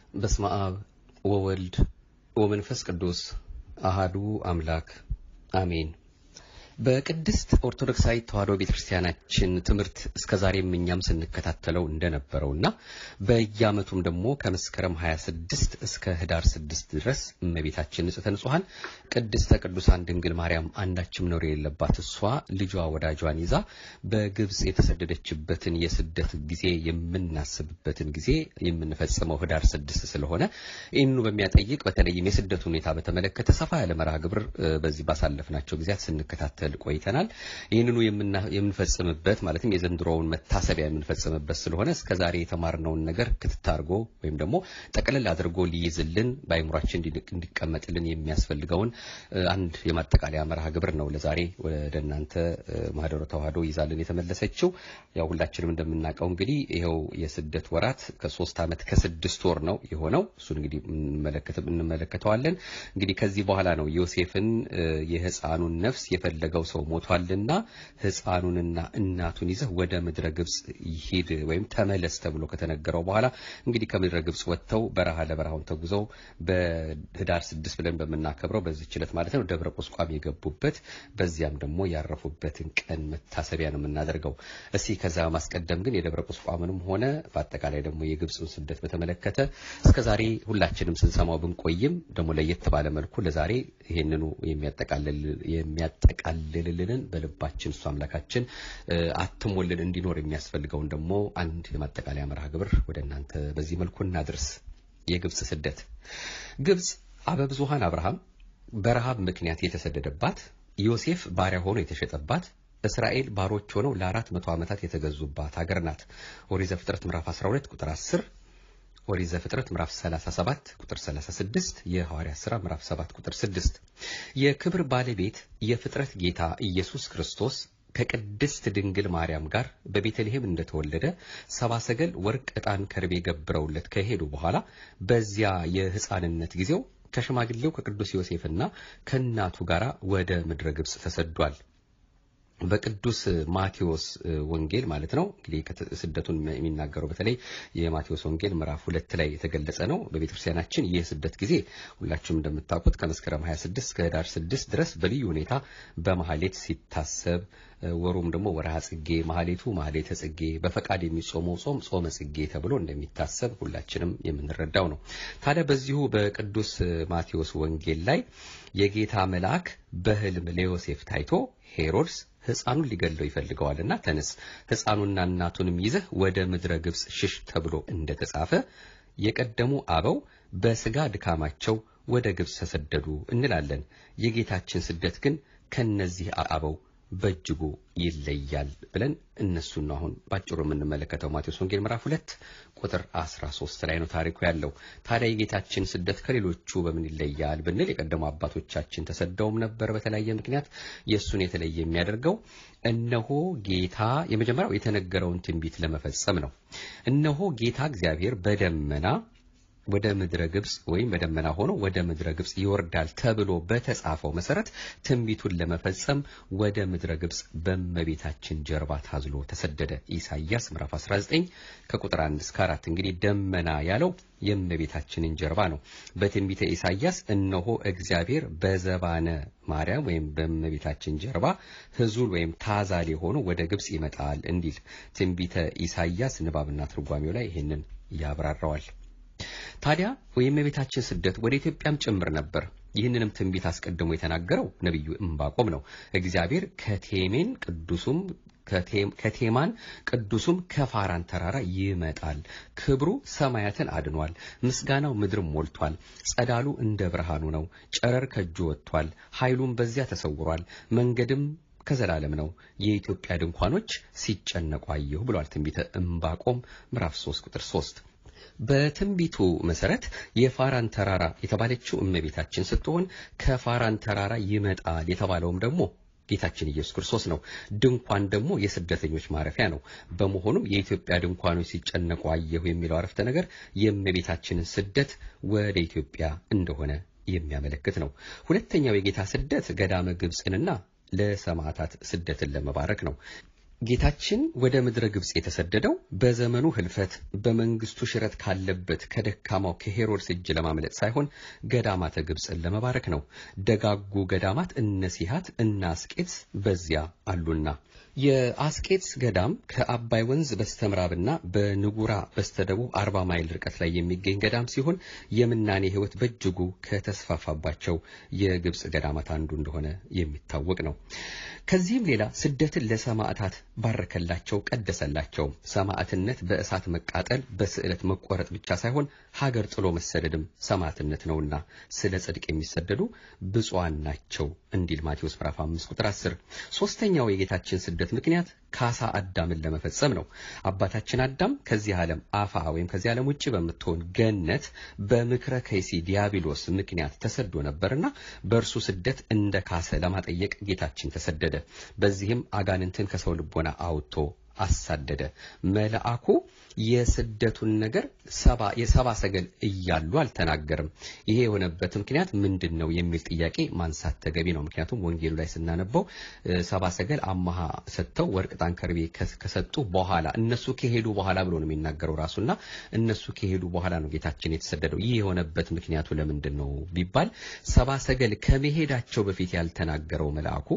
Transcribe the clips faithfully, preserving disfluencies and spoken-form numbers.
በስመ አብ ወወልድ ወመንፈስ ቅዱስ አሐዱ አምላክ አሜን። በቅድስት ኦርቶዶክሳዊት ተዋሕዶ ቤተክርስቲያናችን ትምህርት እስከዛሬም እኛም ስንከታተለው እንደነበረውና በየዓመቱም ደግሞ ከመስከረም ሃያ ስድስት እስከ ህዳር ስድስት ድረስ እመቤታችን ንጽሕተ ንጹሐን ቅድስተ ቅዱሳን ድንግል ማርያም አንዳችም ነውር የሌለባት እሷ ልጇ ወዳጇን ይዛ በግብጽ የተሰደደችበትን የስደት ጊዜ የምናስብበትን ጊዜ የምንፈጽመው ህዳር ስድስት ስለሆነ ይህንኑ በሚያጠይቅ በተለይም የስደት ሁኔታ በተመለከተ ሰፋ ያለ መርሃ ግብር በዚህ ባሳለፍናቸው ጊዜያት ስንከታተል ቆይተናል። ይህንኑ የምንፈጽምበት ማለትም የዘንድሮውን መታሰቢያ የምንፈጽምበት ስለሆነ እስከዛሬ የተማርነውን ነገር ክትታርጎ ወይም ደግሞ ጠቅለል አድርጎ ሊይዝልን በአይምሯችን እንዲቀመጥልን የሚያስፈልገውን አንድ የማጠቃለያ መርሃ ግብር ነው ለዛሬ ወደናንተ ማህደረ ተዋሕዶ ይዛልን የተመለሰችው። ያው ሁላችንም እንደምናውቀው እንግዲህ ይሄው የስደት ወራት ከሶስት አመት ከስድስት ወር ነው የሆነው። እሱ እንግዲህ እንመለከተው እንመለከተዋለን። እንግዲህ ከዚህ በኋላ ነው ዮሴፍን የሕፃኑን ነፍስ የፈለገው ሰው ሞቷልና ሕፃኑንና እናቱን ይዘህ ወደ ምድረ ግብጽ ይሄድ ወይም ተመለስ ተብሎ ከተነገረው በኋላ እንግዲህ ከምድረ ግብጽ ወጥተው በረሃ ለበረሃውን ተጉዘው በህዳር ስድስት ብለን በመናከብረው በዚህ ዕለት ማለት ነው ደብረ ቁስቋም የገቡበት በዚያም ደግሞ ያረፉበትን ቀን መታሰቢያ ነው የምናደርገው። እስኪ ከዛ ማስቀደም ግን የደብረ ቁስቋምንም ሆነ በአጠቃላይ ደግሞ የግብጽን ስደት በተመለከተ እስከዛሬ ሁላችንም ስንሰማው ብንቆይም ደግሞ ለየት ባለ መልኩ ለዛሬ ይሄንኑ የሚያጠቃልል የሚያጠቃልል ለልልን በልባችን እሱ አምላካችን አትሞልን እንዲኖር የሚያስፈልገውን ደግሞ አንድ የማጠቃለያ መርሃ ግብር ወደናንተ በዚህ መልኩ እናድርስ። የግብጽ ስደት ግብጽ አበብዙሃን አብርሃም በረሃብ ምክንያት የተሰደደባት፣ ዮሴፍ ባሪያ ሆኖ የተሸጠባት፣ እስራኤል ባሮች ሆነው ለአራት መቶ ዓመታት የተገዙባት ሀገር ናት። ኦሪት ዘፍጥረት ምዕራፍ አስራ ሁለት ቁጥር አስር፣ ኦሪት ዘፍጥረት ምዕራፍ ሰላሳ ሰባት ቁጥር ሰላሳ ስድስት፣ የሐዋርያት ሥራ ምዕራፍ ሰባት ቁጥር ስድስት። የክብር ባለቤት የፍጥረት ጌታ ኢየሱስ ክርስቶስ ከቅድስት ድንግል ማርያም ጋር በቤተልሔም እንደተወለደ ሰባ ሰገል ወርቅ ዕጣን ከርቤ ገብረውለት ከሄዱ በኋላ በዚያ የሕፃንነት ጊዜው ከሽማግሌው ከቅዱስ ዮሴፍና ከእናቱ ጋር ወደ ምድረ ግብጽ ተሰዷል። በቅዱስ ማቴዎስ ወንጌል ማለት ነው እንግዲህ ስደቱን የሚናገረው በተለይ የማቴዎስ ወንጌል ምዕራፍ ሁለት ላይ የተገለጸ ነው። በቤተክርስቲያናችን ይህ ስደት ጊዜ ሁላችሁም እንደምታውቁት ከመስከረም ሃያ ስድስት እስከ ህዳር ስድስት ድረስ በልዩ ሁኔታ በመሐሌት ሲታሰብ፣ ወሩም ደግሞ ወርሃ ጽጌ መሐሌቱ መሐሌተ ጽጌ በፈቃድ የሚጾመው ጾም ጾመ ጽጌ ተብሎ እንደሚታሰብ ሁላችንም የምንረዳው ነው። ታዲያ በዚሁ በቅዱስ ማቴዎስ ወንጌል ላይ የጌታ መልአክ በህልም ለዮሴፍ ታይቶ ሄሮድስ ሕፃኑን ሊገለው ይፈልገዋልና ተነስ ሕፃኑንና እናቱንም ይዘህ ወደ ምድረ ግብጽ ሽሽ ተብሎ እንደተጻፈ የቀደሙ አበው በስጋ ድካማቸው ወደ ግብጽ ተሰደዱ እንላለን። የጌታችን ስደት ግን ከነዚህ አበው በእጅጉ ይለያል ብለን እነሱን ነው አሁን ባጭሩ የምንመለከተው። ማቴዎስ ወንጌል ምዕራፍ ሁለት ቁጥር አስራ ሶስት ላይ ነው ታሪኩ ያለው። ታዲያ የጌታችን ስደት ከሌሎቹ በምን ይለያል ብንል የቀደሙ አባቶቻችን ተሰደውም ነበር በተለያየ ምክንያት። የሱን የተለየ የሚያደርገው እነሆ ጌታ የመጀመሪያው የተነገረውን ትንቢት ለመፈጸም ነው። እነሆ ጌታ እግዚአብሔር በደመና ወደ ምድረ ግብጽ ወይም በደመና ሆኖ ወደ ምድረ ግብጽ ይወርዳል ተብሎ በተጻፈው መሰረት ትንቢቱን ለመፈጸም ወደ ምድረ ግብጽ በእመቤታችን ጀርባ ታዝሎ ተሰደደ። ኢሳይያስ ምዕራፍ አስራ ዘጠኝ ከቁጥር አንድ እስከ አራት እንግዲህ ደመና ያለው የእመቤታችንን ጀርባ ነው። በትንቢተ ኢሳይያስ እነሆ እግዚአብሔር በዘባነ ማርያም ወይም በእመቤታችን ጀርባ ሕዙል ወይም ታዛሌ ሆኖ ወደ ግብጽ ይመጣል እንዲል ትንቢተ ኢሳይያስ ንባብና ትርጓሜው ላይ ይሄንን ያብራራዋል። ታዲያ የእመቤታችን ስደት ወደ ኢትዮጵያም ጭምር ነበር። ይህንንም ትንቢት አስቀድሞ የተናገረው ነብዩ ዕንባቆም ነው። እግዚአብሔር ከቴሜን ቅዱሱም ከቴማን ቅዱሱም ከፋራን ተራራ ይመጣል፣ ክብሩ ሰማያትን አድኗል፣ ምስጋናው ምድርም ሞልቷል። ጸዳሉ እንደ ብርሃኑ ነው፣ ጨረር ከእጁ ወጥቷል፣ ኃይሉም በዚያ ተሰውሯል፣ መንገድም ከዘላለም ነው፣ የኢትዮጵያ ድንኳኖች ሲጨነቁ አየሁ ብሏል ትንቢተ ዕንባቆም ምዕራፍ ሶስት ቁጥር ሶስት። በትንቢቱ መሰረት የፋራን ተራራ የተባለችው እመቤታችን ስትሆን ከፋራን ተራራ ይመጣል የተባለውም ደግሞ ጌታችን ኢየሱስ ክርስቶስ ነው። ድንኳን ደግሞ የስደተኞች ማረፊያ ነው። በመሆኑም የኢትዮጵያ ድንኳኖች ሲጨነቁ አየሁ የሚለው አረፍተ ነገር የእመቤታችንን ስደት ወደ ኢትዮጵያ እንደሆነ የሚያመለክት ነው። ሁለተኛው የጌታ ስደት ገዳመ ግብጽንና ለሰማዕታት ስደትን ለመባረክ ነው። ጌታችን ወደ ምድረ ግብጽ የተሰደደው በዘመኑ ህልፈት በመንግስቱ ሽረት ካለበት ከደካማው ከሄሮድስ እጅ ለማምለጥ ሳይሆን ገዳማተ ግብጽን ለመባረክ ነው። ደጋጉ ገዳማት እነ ሲሃት እና አስቄጥስ በዚያ አሉና። የአስቄጥስ ገዳም ከአባይ ወንዝ በስተምዕራብና በንጉራ በስተደቡብ አርባ ማይል ርቀት ላይ የሚገኝ ገዳም ሲሆን የምናኔ ህይወት በእጅጉ ከተስፋፋባቸው የግብጽ ገዳማት አንዱ እንደሆነ የሚታወቅ ነው። ከዚህም ሌላ ስደትን ለሰማዕታት ባረከላቸው፣ ቀደሰላቸው። ሰማዕትነት በእሳት መቃጠል በስዕለት መቆረጥ ብቻ ሳይሆን ሀገር ጥሎ መሰደድም ሰማዕትነት ነውና ስለ ጽድቅ የሚሰደዱ ብፁዓን ናቸው እንዲል ማቴዎስ ምዕራፍ አምስት ቁጥር አስር። ሶስተኛው የጌታችን ስደት ምክንያት ካሳ አዳምን ለመፈጸም ነው። አባታችን አዳም ከዚህ ዓለም አፋ ወይም ከዚህ ዓለም ውጪ በመጥቶን ገነት በምክረ ከይሲ ዲያብሎስ ምክንያት ተሰዶ ነበርና በእርሱ ስደት እንደ ካሰ ለማጠየቅ ጌታችን ተሰደደ። በዚህም አጋንንትን ከሰው ልቦና አውጥቶ አሳደደ። መልአኩ የስደቱን ነገር ሰባ የሰባ ሰገል እያሉ አልተናገርም። ይሄ የሆነበት ምክንያት ምንድነው የሚል ጥያቄ ማንሳት ተገቢ ነው። ምክንያቱም ወንጌሉ ላይ ስናነበው ሰባ ሰገል አማሃ ሰጥተው ወርቅ ዕጣን ከርቤ ከሰጡ በኋላ እነሱ ከሄዱ በኋላ ብሎ ነው የሚናገረው ራሱና እነሱ ከሄዱ በኋላ ነው ጌታችን የተሰደደው። ይሄ የሆነበት ምክንያቱ ለምንድነው ቢባል ሰባ ሰገል ከመሄዳቸው በፊት ያልተናገረው መልአኩ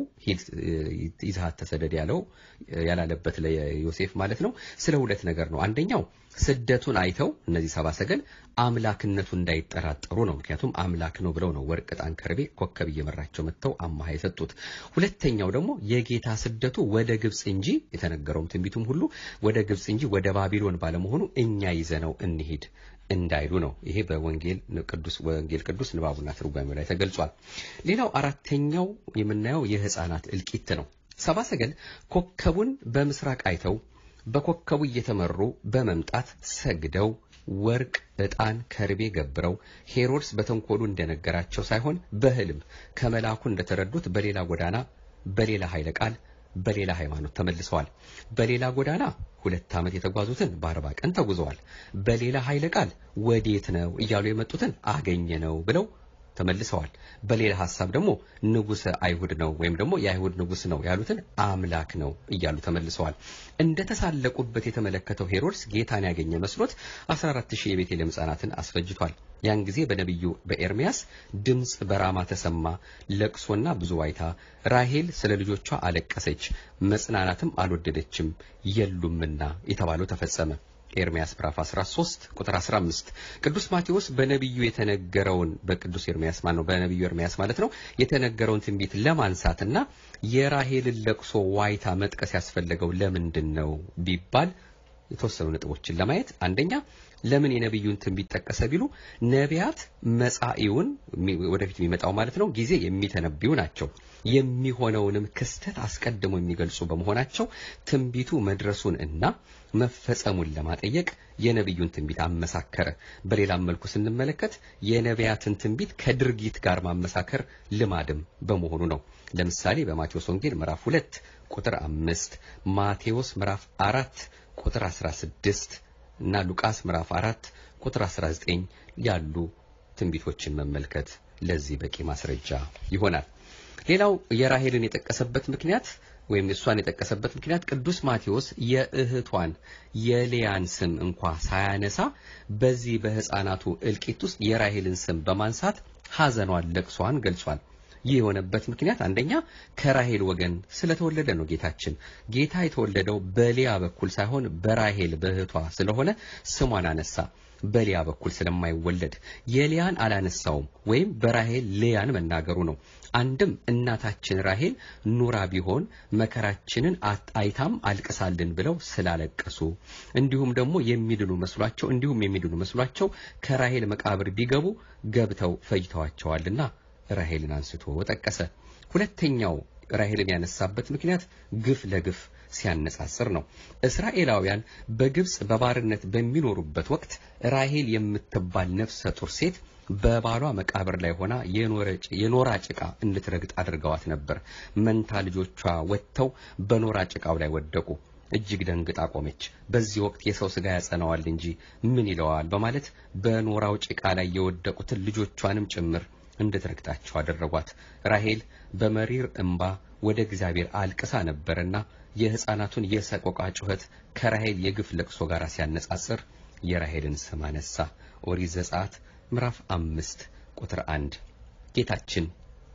ይዛት ተሰደደ ያለው ያላለበት ለዮሴፍ ማለት ነው ስለ ሁለት ነገር ነው። አንደኛው ስደቱን አይተው እነዚህ ሰባ ሰገል አምላክነቱ እንዳይጠራጠሩ ነው። ምክንያቱም አምላክ ነው ብለው ነው ወርቅ ዕጣን ከርቤ ኮከብ እየመራቸው መተው አማሃ የሰጡት። ሁለተኛው ደግሞ የጌታ ስደቱ ወደ ግብጽ እንጂ የተነገረው ትንቢቱም ሁሉ ወደ ግብጽ እንጂ ወደ ባቢሎን ባለመሆኑ እኛ ይዘነው እንሂድ እንዳይሉ ነው። ይሄ በወንጌል ቅዱስ ወንጌል ቅዱስ ንባቡና ትርጓሜው ላይ ተገልጿል። ሌላው አራተኛው የምናየው የሕፃናት እልቂት ነው። ሰባ ሰገል ኮከቡን በምስራቅ አይተው በኮከቡ እየተመሩ በመምጣት ሰግደው ወርቅ ዕጣን ከርቤ ገብረው ሄሮድስ በተንኮሉ እንደነገራቸው ሳይሆን በህልም ከመላኩ እንደተረዱት በሌላ ጎዳና በሌላ ኃይለ ቃል በሌላ ሃይማኖት ተመልሰዋል። በሌላ ጎዳና ሁለት ዓመት የተጓዙትን በአርባ ቀን ተጉዘዋል። በሌላ ኃይለ ቃል ወዴት ነው እያሉ የመጡትን አገኘነው ብለው ተመልሰዋል። በሌላ ሐሳብ ደግሞ ንጉስ አይሁድ ነው ወይም ደግሞ የአይሁድ ንጉስ ነው ያሉትን አምላክ ነው እያሉ ተመልሰዋል። እንደተሳለቁበት የተመለከተው ሄሮድስ ጌታን ያገኘ መስሎት አስራ አራት ሺህ የቤተልሔም ሕፃናትን አስፈጅቷል። ያን ጊዜ በነብዩ በኤርሚያስ ድምጽ በራማ ተሰማ፣ ለቅሶና ብዙ ዋይታ፣ ራሔል ስለ ልጆቿ አለቀሰች፣ መጽናናትም አልወደደችም የሉምና የተባለው ተፈጸመ። ኤርሚያስ ምዕራፍ አስራ ሶስት ቁጥር አስራ አምስት። ቅዱስ ማቴዎስ በነብዩ የተነገረውን በቅዱስ ኤርሚያስ ማለት ነው በነብዩ ኤርሚያስ ማለት ነው የተነገረውን ትንቢት ለማንሳትና የራሔልን ለቅሶ ዋይታ መጥቀስ ያስፈልገው ለምንድነው ቢባል የተወሰኑ ነጥቦችን ለማየት፣ አንደኛ ለምን የነብዩን ትንቢት ተጠቀሰ ቢሉ ነቢያት መጻኢውን ወደፊት የሚመጣው ማለት ነው ጊዜ የሚተነብዩ ናቸው። የሚሆነውንም ክስተት አስቀድመው የሚገልጹ በመሆናቸው ትንቢቱ መድረሱን እና መፈጸሙን ለማጠየቅ የነብዩን ትንቢት አመሳከረ። በሌላም መልኩ ስንመለከት የነቢያትን ትንቢት ከድርጊት ጋር ማመሳከር ልማድም በመሆኑ ነው። ለምሳሌ በማቴዎስ ወንጌል ምዕራፍ ሁለት ቁጥር አምስት፣ ማቴዎስ ምዕራፍ አራት ቁጥር አስራ ስድስት እና ሉቃስ ምዕራፍ አራት ቁጥር አስራ ዘጠኝ ያሉ ትንቢቶችን መመልከት ለዚህ በቂ ማስረጃ ይሆናል። ሌላው የራሔልን የጠቀሰበት ምክንያት ወይም እሷን የጠቀሰበት ምክንያት ቅዱስ ማቴዎስ የእህቷን የሊያን ስም እንኳን ሳያነሳ በዚህ በሕፃናቱ እልቂት ውስጥ የራሔልን ስም በማንሳት ሐዘኗን ለቅሷን ገልጿል። ይህ የሆነበት ምክንያት አንደኛ ከራሔል ወገን ስለተወለደ ነው። ጌታችን ጌታ የተወለደው በሊያ በኩል ሳይሆን በራሔል በእህቷ ስለሆነ ስሟን አነሳ። በሊያ በኩል ስለማይወለድ የሊያን አላነሳውም ወይም በራሔል ሊያን መናገሩ ነው። አንድም እናታችን ራሔል ኑራ ቢሆን መከራችንን አይታም አልቅሳልን ብለው ስላለቀሱ፣ እንዲሁም ደግሞ የሚድኑ መስሏቸው እንዲሁም የሚድኑ መስሏቸው ከራሔል መቃብር ቢገቡ ገብተው ፈጅተዋቸዋልና ራሔልን አንስቶ ተጠቀሰ። ሁለተኛው ራሔልን ያነሳበት ምክንያት ግፍ ለግፍ ሲያነጻጽር ነው። እስራኤላውያን በግብጽ በባርነት በሚኖሩበት ወቅት ራሔል የምትባል ነፍሰ ጡር ሴት በባሏ መቃብር ላይ ሆና የኖራ ጭቃ እንድትረግጥ አድርገዋት ነበር። መንታ ልጆቿ ወጥተው በኖራ ጭቃው ላይ ወደቁ። እጅግ ደንግጣ ቆመች። በዚህ ወቅት የሰው ስጋ ያጸናዋል እንጂ ምን ይለዋል በማለት በኖራው ጭቃ ላይ የወደቁትን ልጆቿንም ጭምር እንድትረግጣቸው አደረጓት። ራሔል በመሪር እንባ ወደ እግዚአብሔር አልቅሳ ነበርና የሕፃናቱን የሰቆቃ ጩኸት ከራሔል የግፍ ለቅሶ ጋር ሲያነጻጽር የራሔልን ስም አነሳ። ኦሪት ዘጸአት ምዕራፍ አምስት ቁጥር አንድ። ጌታችን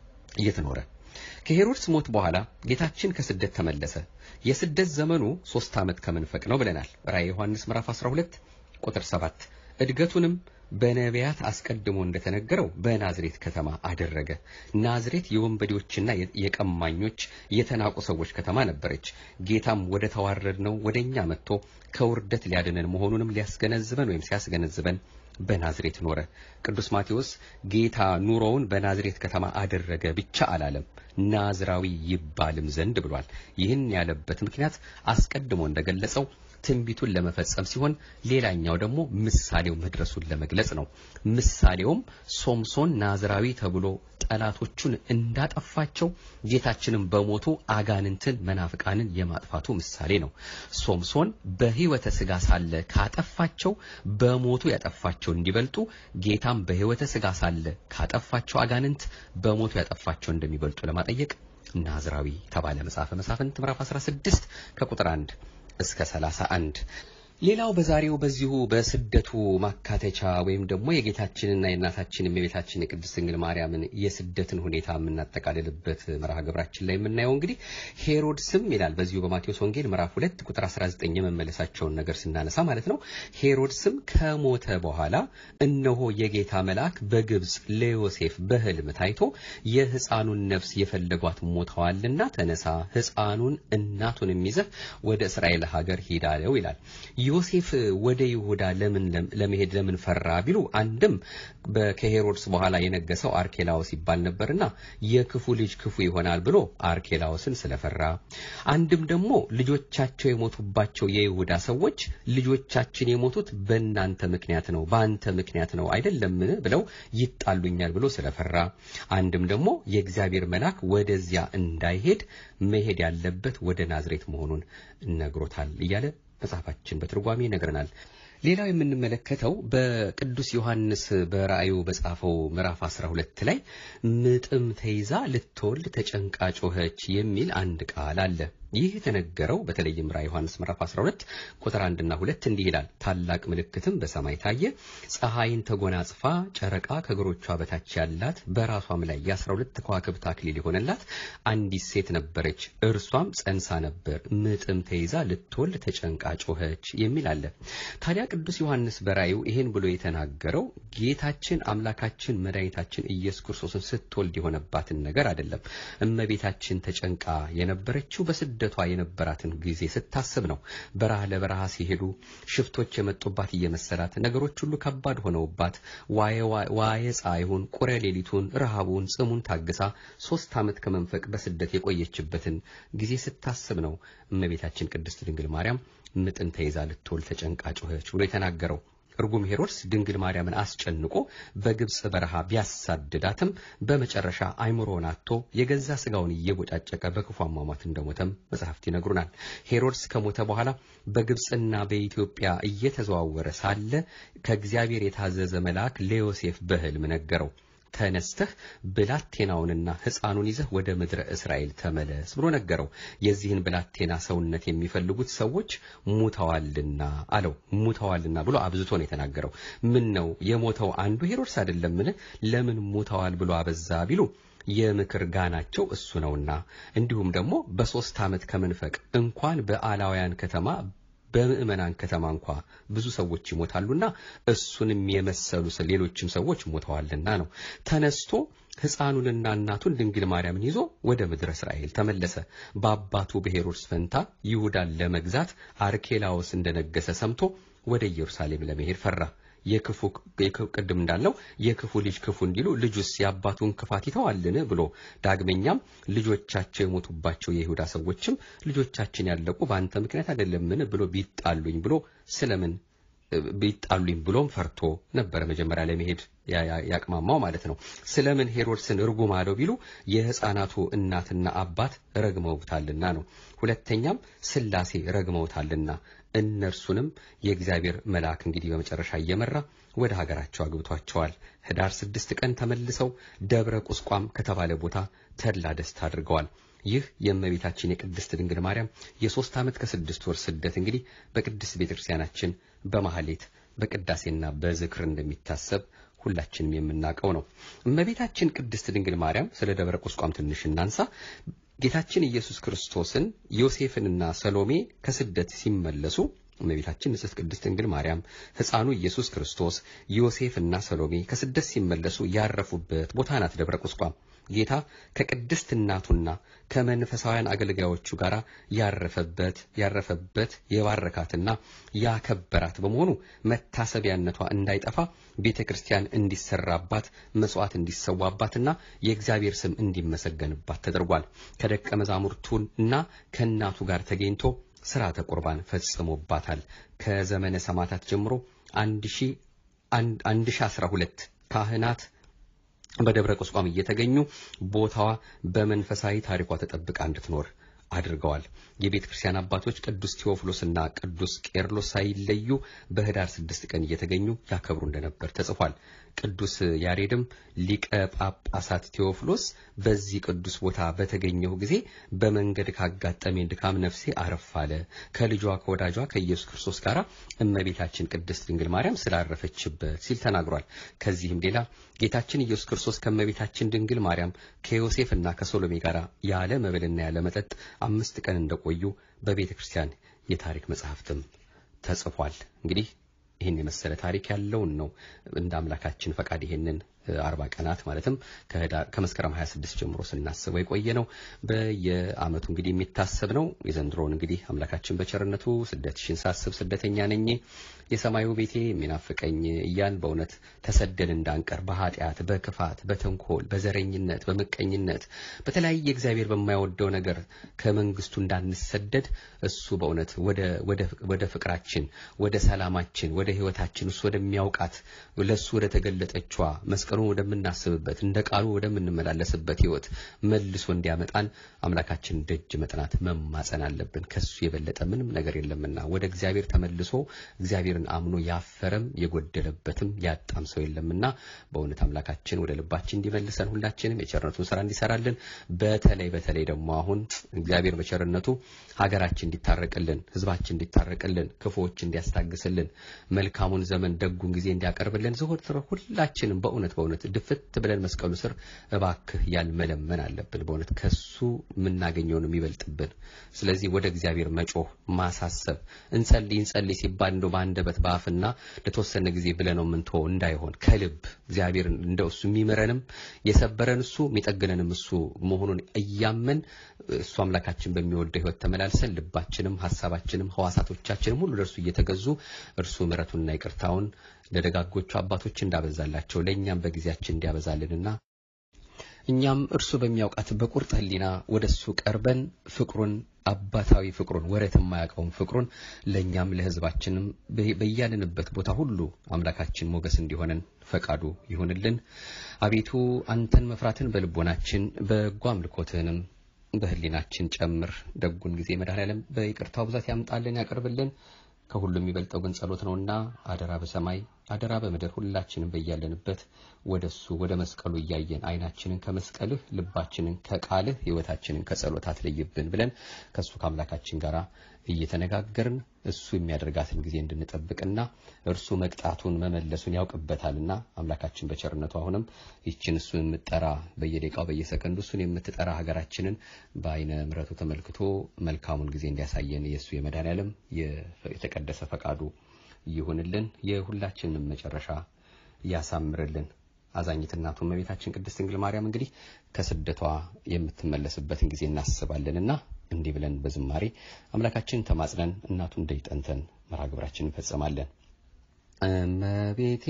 እየተኖረ ከሄሮድስ ሞት በኋላ ጌታችን ከስደት ተመለሰ። የስደት ዘመኑ ሶስት ዓመት ከመንፈቅ ነው ብለናል። ራዕየ ዮሐንስ ምዕራፍ አስራ ሁለት ቁጥር ሰባት። እድገቱንም በነቢያት አስቀድሞ እንደተነገረው በናዝሬት ከተማ አደረገ። ናዝሬት የወንበዴዎችና የቀማኞች የተናቁ ሰዎች ከተማ ነበረች። ጌታም ወደ ተዋረድነው ወደኛ መጥቶ ከውርደት ሊያድነን መሆኑንም ሊያስገነዝበን ወይም ሲያስገነዝበን በናዝሬት ኖረ። ቅዱስ ማቴዎስ ጌታ ኑሮውን በናዝሬት ከተማ አደረገ ብቻ አላለም፣ ናዝራዊ ይባልም ዘንድ ብሏል። ይህን ያለበት ምክንያት አስቀድሞ እንደገለጸው ትንቢቱን ለመፈጸም ሲሆን ሌላኛው ደግሞ ምሳሌው መድረሱን ለመግለጽ ነው። ምሳሌውም ሶምሶን ናዝራዊ ተብሎ ጠላቶቹን እንዳጠፋቸው ጌታችንም በሞቱ አጋንንትን መናፍቃንን የማጥፋቱ ምሳሌ ነው። ሶምሶን በሕይወተ ሥጋ ሳለ ካጠፋቸው በሞቱ ያጠፋቸው እንዲበልጡ ጌታም በሕይወተ ሥጋ ሳለ ካጠፋቸው አጋንንት በሞቱ ያጠፋቸው እንደሚበልጡ ለማጠየቅ ናዝራዊ ተባለ። መጽሐፈ መሳፍንት ምዕራፍ አስራ ስድስት ከቁጥር አንድ እስከ ሰላሳ አንድ። ሌላው በዛሬው በዚሁ በስደቱ ማካተቻ ወይም ደግሞ የጌታችንና የእናታችን የእመቤታችን የቅድስት ድንግል ማርያምን የስደትን ሁኔታ የምናጠቃልልበት መርሃ ግብራችን ላይ የምናየው እንግዲህ ሄሮድስም ይላል በዚሁ በማቴዎስ ወንጌል ምዕራፍ ሁለት ቁጥር አስራ ዘጠኝ የመመለሳቸውን ነገር ስናነሳ ማለት ነው። ሄሮድስም ከሞተ በኋላ እነሆ የጌታ መልአክ በግብጽ ለዮሴፍ በሕልም ታይቶ የሕፃኑን ነፍስ የፈለጓት ሞተዋልና ተነሳ፣ ሕፃኑን እናቱንም ይዘህ ወደ እስራኤል ሀገር ሂድ አለው ይላል። ዮሴፍ ወደ ይሁዳ ለምን ለመሄድ ለምን ፈራ ቢሉ አንድም ከሄሮድስ በኋላ የነገሰው አርኬላዎስ ይባል ነበርና የክፉ ልጅ ክፉ ይሆናል ብሎ አርኬላዎስን ስለፈራ፣ አንድም ደግሞ ልጆቻቸው የሞቱባቸው የይሁዳ ሰዎች ልጆቻችን የሞቱት በእናንተ ምክንያት ነው በአንተ ምክንያት ነው አይደለምን ብለው ይጣሉኛል ብሎ ስለፈራ፣ አንድም ደግሞ የእግዚአብሔር መልአክ ወደዚያ እንዳይሄድ መሄድ ያለበት ወደ ናዝሬት መሆኑን ነግሮታል እያለ መጽሐፋችን በትርጓሜ ይነግረናል። ሌላው የምንመለከተው በቅዱስ ዮሐንስ በራእዩ በጻፈው ምዕራፍ አስራ ሁለት ላይ ምጥም ተይዛ ልትወልድ ተጨንቃ ጮኸች የሚል አንድ ቃል አለ። ይህ የተነገረው በተለይም ራዕየ ዮሐንስ ምዕራፍ አስራ ሁለት ቁጥር አንድ እና ሁለት እንዲህ ይላል። ታላቅ ምልክትም በሰማይ ታየ፣ ፀሐይን ተጎናጽፋ ጨረቃ ከእግሮቿ በታች ያላት በራሷም ላይ የአስራ ሁለት ከዋክብት አክሊል የሆነላት አንዲት ሴት ነበረች። እርሷም ጸንሳ ነበር፣ ምጥም ተይዛ ልትወልድ ተጨንቃ ጮኸች የሚል አለ። ታዲያ ቅዱስ ዮሐንስ በራእዩ ይሄን ብሎ የተናገረው ጌታችን አምላካችን መድኃኒታችን ኢየሱስ ክርስቶስን ስትወልድ የሆነባትን ነገር አይደለም። እመቤታችን ተጨንቃ የነበረችው በስደቷ የነበራትን ጊዜ ስታስብ ነው። በረሃ ለበረሃ ሲሄዱ ሽፍቶች የመጡባት እየመሰላት ነገሮች ሁሉ ከባድ ሆነውባት ዋየ ዋየ ፀሐዩን ቁረ ሌሊቱን ረሃቡን ጽሙን ታግሳ ሶስት ዓመት ከመንፈቅ በስደት የቆየችበትን ጊዜ ስታስብ ነው እመቤታችን ቅድስት ድንግል ማርያም ምጥን ተይዛ ልትወልድ ተጨንቃ ጮኸች ብሎ የተናገረው። እርጉም ሄሮድስ ድንግል ማርያምን አስጨንቆ በግብጽ በረሃ ቢያሳድዳትም በመጨረሻ አይምሮውን አጥቶ የገዛ ስጋውን እየቦጫጨቀ በክፉ አሟሟት እንደሞተም መጽሐፍት ይነግሩናል። ሄሮድስ ከሞተ በኋላ በግብጽና በኢትዮጵያ እየተዘዋወረ ሳለ ከእግዚአብሔር የታዘዘ መልአክ ለዮሴፍ በሕልም ነገረው። ተነስተህ ብላቴናውንና ሕፃኑን ይዘህ ወደ ምድረ እስራኤል ተመለስ ብሎ ነገረው። የዚህን ብላቴና ሰውነት የሚፈልጉት ሰዎች ሞተዋልና አለው። ሞተዋልና ብሎ አብዝቶ ነው የተናገረው። ምን ነው የሞተው አንዱ ሄሮድስ አይደለምን? ለምን ሞተዋል ብሎ አበዛ ቢሉ የምክር ጋናቸው እሱ ነውና፣ እንዲሁም ደግሞ በሶስት ዓመት ከመንፈቅ እንኳን በአላውያን ከተማ በምእመናን ከተማ እንኳን ብዙ ሰዎች ይሞታሉና እሱንም የመሰሉ ሌሎችም ሰዎች ሞተዋልና ነው። ተነስቶ ሕፃኑንና እናቱን ድንግል ማርያምን ይዞ ወደ ምድረ እስራኤል ተመለሰ። በአባቱ በሄሮድስ ፈንታ ይሁዳን ለመግዛት አርኬላዎስ እንደነገሰ ሰምቶ ወደ ኢየሩሳሌም ለመሄድ ፈራ። የክፉ ቅድም እንዳለው የክፉ ልጅ ክፉ እንዲሉ ልጁስ ያባቱን ክፋት ይተዋልን ብሎ ዳግመኛም ልጆቻቸው የሞቱባቸው የይሁዳ ሰዎችም ልጆቻችን ያለቁ በአንተ ምክንያት አይደለምን ብሎ ቢጣሉኝ ብሎ ስለምን ቢጣሉኝ ብሎም ፈርቶ ነበር መጀመሪያ ላይ መሄድ ያቅማማው ማለት ነው። ስለምን ሄሮድስን እርጉም አለው ቢሉ የሕፃናቱ እናትና አባት ረግመውታልና ነው። ሁለተኛም ስላሴ ረግመውታልና እነርሱንም የእግዚአብሔር መልአክ እንግዲህ በመጨረሻ እየመራ ወደ ሀገራቸው አግብቷቸዋል። ህዳር ስድስት ቀን ተመልሰው ደብረ ቁስቋም ከተባለ ቦታ ተድላ ደስታ አድርገዋል። ይህ የእመቤታችን የቅድስት ድንግል ማርያም የሶስት ዓመት ከስድስት ወር ስደት እንግዲህ በቅድስት ቤተክርስቲያናችን በማህሌት በቅዳሴና በዝክር እንደሚታሰብ ሁላችንም የምናውቀው ነው። እመቤታችን ቅድስት ድንግል ማርያም ስለ ደብረ ቁስቋም ትንሽ እናንሳ። ጌታችን ኢየሱስ ክርስቶስን ዮሴፍንና ሰሎሜ ከስደት ሲመለሱ እመቤታችን ንጽሕት ቅድስት ድንግል ማርያም ሕፃኑ ኢየሱስ ክርስቶስ ዮሴፍና ሰሎሜ ከስደት ሲመለሱ ያረፉበት ቦታ ናት ደብረ ቁስቋም። ጌታ ከቅድስት እናቱና ከመንፈሳውያን አገልጋዮቹ ጋር ያረፈበት ያረፈበት የባረካትና ያከበራት በመሆኑ መታሰቢያነቷ እንዳይጠፋ ቤተክርስቲያን እንዲሰራባት መስዋዕት እንዲሰዋባትና የእግዚአብሔር ስም እንዲመሰገንባት ተደርጓል። ከደቀ መዛሙርቱና ከእናቱ ጋር ተገኝቶ ሥርዓተ ቁርባን ፈጽሞባታል። ከዘመነ ሰማዕታት ጀምሮ አንድ ሺህ አስራ ሁለት ካህናት በደብረ ቁስቋም እየተገኙ ቦታዋ በመንፈሳዊ ታሪኳ ተጠብቃ እንድትኖር አድርገዋል። የቤተ ክርስቲያን አባቶች ቅዱስ ቴዎፍሎስና ቅዱስ ቄርሎስ ሳይለዩ በህዳር ስድስት ቀን እየተገኙ ያከብሩ እንደነበር ተጽፏል። ቅዱስ ያሬድም ሊቀ ጳጳሳት ቴዎፍሎስ በዚህ ቅዱስ ቦታ በተገኘው ጊዜ በመንገድ ካጋጠመኝ ድካም ነፍሴ አረፋለ ከልጇ ከወዳጇ ከኢየሱስ ክርስቶስ ጋር እመቤታችን ቅድስት ድንግል ማርያም ስላረፈችበት ሲል ተናግሯል። ከዚህም ሌላ ጌታችን ኢየሱስ ክርስቶስ ከእመቤታችን ድንግል ማርያም ከዮሴፍና ከሶሎሜ ጋር ያለ መብልና ያለ መጠጥ አምስት ቀን እንደቆዩ በቤተ ክርስቲያን የታሪክ መጽሐፍትም ተጽፏል። እንግዲህ ይሄን የመሰለ ታሪክ ያለውን ነው እንደ አምላካችን ፈቃድ ይሄንን አርባ ቀናት ማለትም ከመስከረም ሃያ ስድስት ጀምሮ ስናስበው የቆየ ነው። በየዓመቱ እንግዲህ የሚታሰብ ነው። የዘንድሮውን እንግዲህ አምላካችን በቸርነቱ ስደትሽን ሳስብ ስደተኛ ነኝ የሰማዩ ቤቴ የሚናፍቀኝ እያን በእውነት ተሰደን እንዳንቀር በኃጢአት በክፋት በተንኮል በዘረኝነት በመቀኝነት በተለያየ እግዚአብሔር በማይወደው ነገር ከመንግስቱ እንዳንሰደድ እሱ በእውነት ወደ ወደ ወደ ፍቅራችን ወደ ሰላማችን ወደ ህይወታችን እሱ ወደሚያውቃት ለሱ ወደ ተገለጠችዋ መስቀሉ ወደምናስብበት እንደ ቃሉ ወደምንመላለስበት ህይወት መልሶ እንዲያመጣን አምላካችን ደጅ መጥናት መማጸን አለብን። ከሱ የበለጠ ምንም ነገር የለምና ወደ እግዚአብሔር ተመልሶ እግዚአብሔርን አምኖ ያፈረም የጎደለበትም ያጣም ሰው የለምና በእውነት አምላካችን ወደ ልባችን እንዲመልሰን ሁላችንም የቸርነቱን ሥራ እንዲሰራልን በተለይ በተለይ ደግሞ አሁን እግዚአብሔር በቸርነቱ ሀገራችን እንዲታረቅልን ህዝባችን እንዲታረቅልን ክፉዎች እንዲያስታግስልን መልካሙን ዘመን ደጉን ጊዜ እንዲያቀርብልን ዘወትር ሁላችንም በእውነት በእውነት ድፍት ብለን መስቀሉ ስር እባክህ ያልመለመን አለብን። በእውነት ከሱ ምናገኘው ነው የሚበልጥብን። ስለዚህ ወደ እግዚአብሔር መጮህ ማሳሰብ እንጸልይ እንጸልይ ሲባል እንደው ባንደበት ባፍና ለተወሰነ ጊዜ ብለነው ምንቶ እንዳይሆን ከልብ እግዚአብሔር እንደው እሱ የሚመረንም የሰበረን እሱ የሚጠግነንም እሱ መሆኑን እያመን እሱ አምላካችን በሚወደው ህይወት ተመላልሰን ልባችንም ሐሳባችንም ህዋሳቶቻችንም ሁሉ ለእርሱ እየተገዙ እርሱ ምሕረቱንና ይቅርታውን ለደጋጎቹ አባቶች እንዳበዛላቸው ለኛም በጊዜያችን እንዲያበዛልንና እኛም እርሱ በሚያውቃት በቁርጥ ህሊና ወደሱ ቀርበን ፍቅሩን አባታዊ ፍቅሩን ወረት የማያውቀውን ፍቅሩን ለኛም ለህዝባችንም በያለንበት ቦታ ሁሉ አምላካችን ሞገስ እንዲሆነን ፈቃዱ ይሁንልን። አቤቱ አንተን መፍራትን በልቦናችን በጎ አምልኮትንም በህሊናችን ጨምር። ደጉን ጊዜ መድኃኔዓለም በይቅርታው ብዛት ያምጣልን ያቀርብልን። ከሁሉም የሚበልጠው ግን ጸሎት ነውና አደራ በሰማይ አደራ በመድር ሁላችንም በያለንበት ወደሱ ወደ መስቀሉ ያያየን አይናችንን ከመስቀልህ ልባችንን ከቃልህ ህይወታችንን ከጸሎት አትለይብን ብለን ከሱ ከአምላካችን ጋራ እየተነጋገርን እሱ የሚያደርጋትን ጊዜ እንድንጠብቅና እርሱ መቅጣቱን መመለሱን ያውቅበታልና አምላካችን በቸርነቱ አሁንም ይችን እሱ የምትጠራ በየደቂቃው በየሰከንዱ እሱን የምትጠራ ሀገራችንን በአይነ ምሕረቱ ተመልክቶ መልካሙን ጊዜ እንዲያሳየን ኢየሱስ የመድኃኔዓለም የተቀደሰ ፈቃዱ ይሁንልን። የሁላችንንም መጨረሻ ያሳምርልን። አዛኝት እናቱ እመቤታችን ቅድስት ድንግል ማርያም እንግዲህ ከስደቷ የምትመለስበትን ጊዜ እናስባለንና እንዲህ ብለን በዝማሬ አምላካችን ተማጽነን እናቱን እንደይጠንተን መርሐ ግብራችንን እንፈጽማለን። እመቤቴ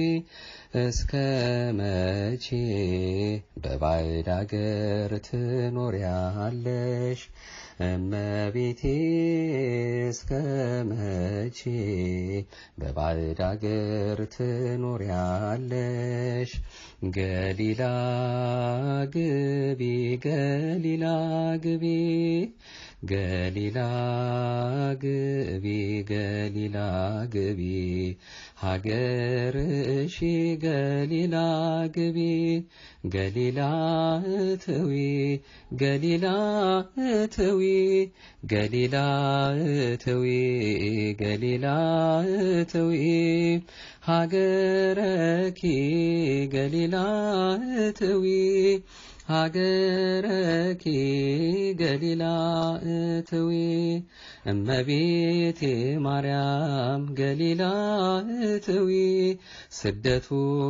እስከ መቼ በባዕድ አገር ትኖሪያለሽ? እመቤቴ እስከ መቼ በባዕድ አገር ትኖሪያለሽ? ገሊላ ግቢ ገሊላ ግቢ ገሊላ ግቢ ገሊላ ግቢ ሀገርሽ ገሊላ ግቢ ገሊላ እትዊ ገሊላ እትዊ ገሊላ እትዊ ገሊላ እትዊ ሀገረኪ ገሊላ እትዊ ሀገረኪ ገሊላ እትዊ እመቤቴ ማርያም ገሊላ እትዊ ስደቱ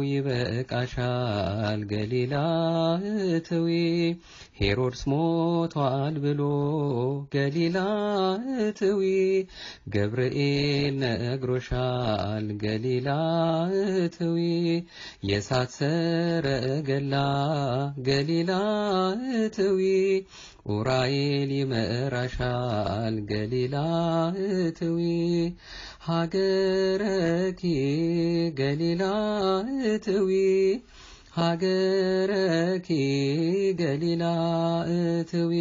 ይበቃሻል ገሊላ እትዊ ሄሮድስ ሞቷል ብሎ ገሊላ እትዊ ገብርኤል ነግሮሻል ገሊላ እትዊ የእሳት ሰረገላ ገሊላ እትዊ ኡራኤል ይመራሻል ገሊላ እትዊ ሀገረኪ ገሊላ እትዊ ሀገረኪ ገሊላ እትዊ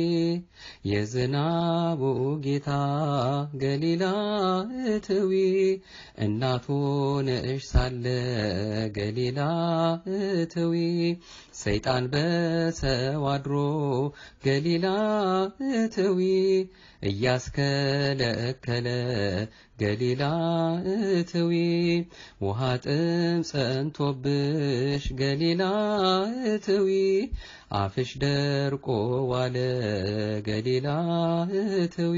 የዝናቡ ጌታ ገሊላ እትዊ እናቱ ነሽ ሳለ ገሊላ እትዊ ሰይጣን በሰው አድሮ ገሊላ እትዊ እያስከለከለ ገሊላ እትዊ ውሃ ጥም ጸንቶብሽ ገሊላ እትዊ አፍሽ ደርቆ ዋለ ገሊላ እትዊ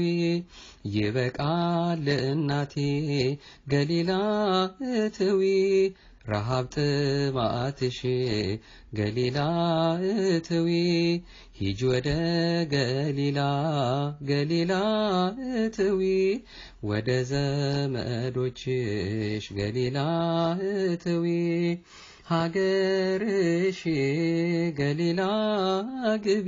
ይበቃል እናቴ ገሊላ እትዊ ረሃብ ጥማትሽ ገሊላ እትዊ ሂጂ ወደ ገሊላ ገሊላ እትዊ ወደ ዘመዶችሽ ገሊላ እትዊ ሀገርሽ ገሊላ ግቢ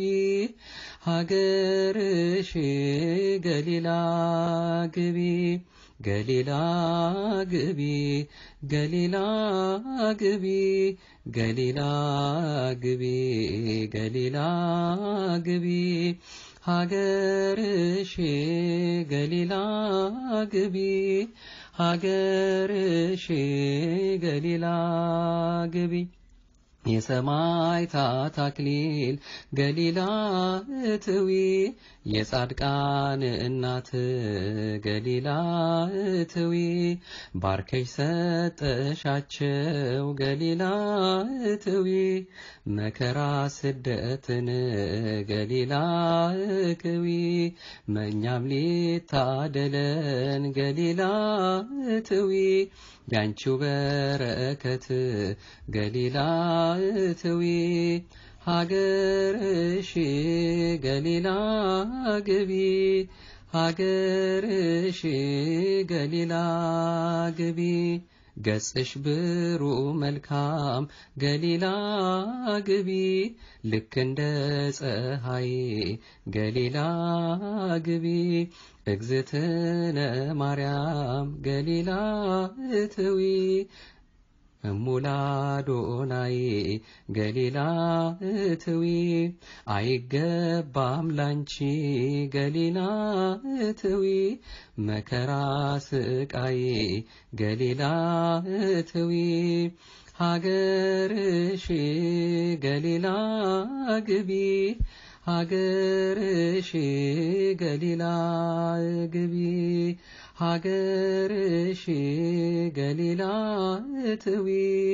ሀገርሽ ገሊላ ግቢ ገሊላ ግቢ ገሊላ ግቢ ገሊላ ግቢ ገሊላ ግቢ ሀገርሽ ገሊላ ግቢ ሀገርሽ ገሊላ ግቢ የሰማዕታት አክሊል ገሊላ እትዊ የጻድቃን እናት ገሊላ እትዊ ባርከሽ ሰጠሻቸው ገሊላ እትዊ መከራ ስደትን ገሊላ እክዊ መኛም ሊታደለን ገሊላ እትዊ ያንቺው በረከት ገሊላ እትዊ ሀገርሽ ገሊላ ግቢ ሀገርሽ ገሊላ ግቢ ገጽሽ ብሩ መልካም ገሊላ ግቢ ልክ እንደ ፀሐይ ገሊላ ግቢ እግዝእትነ ማርያም ገሊላ እትዊ እሙላዶናይ ገሊላ እትዊ አይገባም ላንቺ ገሊላ እትዊ መከራ ስቃይ ገሊላ እትዊ ሀገርሽ ገሊላ ግቢ ሀገርሽ ገሊላ ግቢ ሀገርሽ ገሊላ እትዊ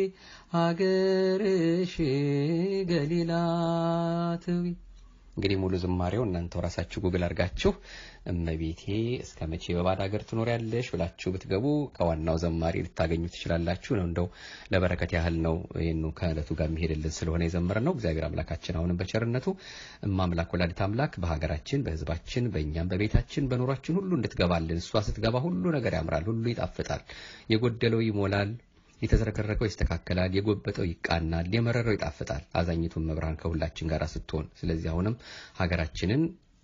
ሀገርሽ ገሊላ እትዊ። እንግዲህ ሙሉ ዝማሬው እናንተው ራሳችሁ ጉግል አድርጋችሁ እመቤቴ እስከመቼ በባዕድ ሀገር ትኖሪያለሽ ብላችሁ ብትገቡ ከዋናው ዘማሪ ልታገኙ ትችላላችሁ። ነው እንደው ለበረከት ያህል ነው ይሄን ከዕለቱ ጋር የሚሄድልን ስለሆነ የዘመርነው። እግዚአብሔር አምላካችን አሁንም በቸርነቱ እማምላክ ወላዲተ አምላክ በሀገራችን በህዝባችን በእኛም በቤታችን በኑሯችን ሁሉ እንድትገባልን። እሷ ስትገባ ሁሉ ነገር ያምራል፣ ሁሉ ይጣፍጣል፣ የጎደለው ይሞላል፣ የተዘረከረከው ይስተካከላል፣ የጎበጠው ይቃናል፣ የመረረው ይጣፍጣል። አዛኝቱን መብራን ከሁላችን ጋር ስትሆን ስለዚህ አሁንም ሀገራችንን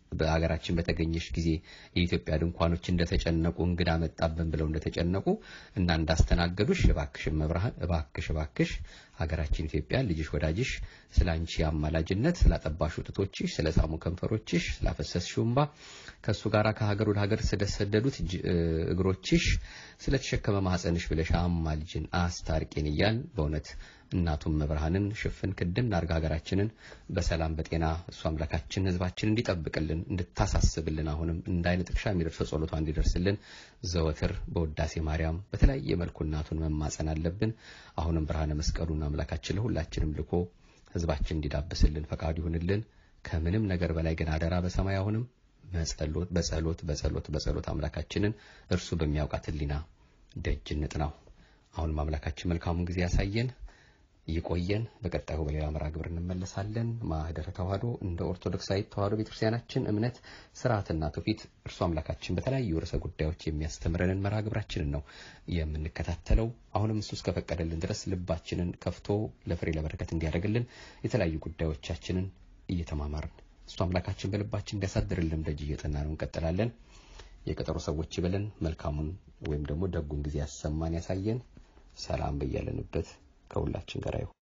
በአገራችን በተገኘሽ ጊዜ የኢትዮጵያ ድንኳኖች እንደተጨነቁ እንግዳ መጣብን ብለው እንደተጨነቁ እና እንዳስተናገዱሽ እባክሽ መብርሃን እባክሽ እባክሽ ሀገራችን ኢትዮጵያ ልጅሽ ወዳጅሽ ስላንቺ አማላጅነት ስላጠባሹ ጡቶችሽ ስለሳሙ ከንፈሮችሽ ስላፈሰስሽው እንባ ከሱ ጋራ ከሀገር ወደ ሀገር ስለሰደዱት እግሮችሽ ስለተሸከመ ማህፀንሽ ብለሽ አማልጅን አስታርቂን ይያል በእውነት እናቱም መብርሃንን ሽፍን ክድን አርጋ ሀገራችንን በሰላም በጤና እሱ አምላካችን ህዝባችን እንዲጠብቅልን እንድታሳስብልን አሁንም እንዳይነ ጥቅሻ የሚደርሰው ጸሎቷ እንዲደርስልን ዘወትር በውዳሴ ማርያም በተለያየ መልኩ እናቱን መማጸን አለብን። አሁንም ብርሃነ መስቀሉን አምላካችን ለሁላችንም ልኮ ህዝባችን እንዲዳብስልን ፈቃዱ ይሁንልን። ከምንም ነገር በላይ ግን አደራ በሰማይ አሁንም በጸሎት በጸሎት በጸሎት በጸሎት አምላካችንን እርሱ በሚያውቃት ህሊና ደጅ እንጥናው። አሁንም አምላካችን መልካሙን ጊዜ ያሳየን ይቆየን። በቀጣዩ በሌላ መርሃ ግብር እንመለሳለን። ማህደረ ተዋህዶ እንደ ኦርቶዶክሳዊት ተዋህዶ ቤተክርስቲያናችን እምነት ስርዓትና ትውፊት እርሱ አምላካችን በተለያዩ ርዕሰ ጉዳዮች የሚያስተምረንን መርሃ ግብራችንን ነው የምንከታተለው። አሁንም እሱ እስከፈቀደልን ድረስ ልባችንን ከፍቶ ለፍሬ ለበረከት እንዲያደርግልን የተለያዩ ጉዳዮቻችንን እየተማማርን እሱ አምላካችን በልባችን እንዲያሳድርልን ደጅ እየጠናን እንቀጥላለን። የቀጠሮ ሰዎች ይበለን። መልካሙን ወይም ደግሞ ደጉን ጊዜ ያሰማን ያሳየን። ሰላም በያለንበት ከሁላችን ጋር ይሁን።